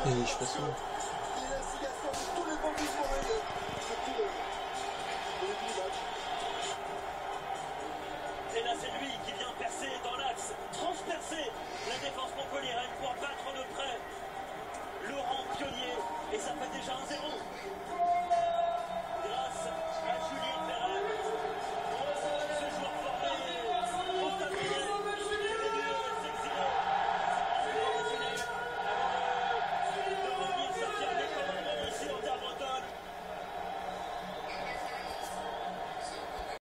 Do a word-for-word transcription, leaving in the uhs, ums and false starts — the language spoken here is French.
Et je passe. Et là, c'est lui qui vient percer dans l'axe, transpercer la défense montpelliéraine pour battre de près Laurent Pionnier. Et ça fait déjà un zéro.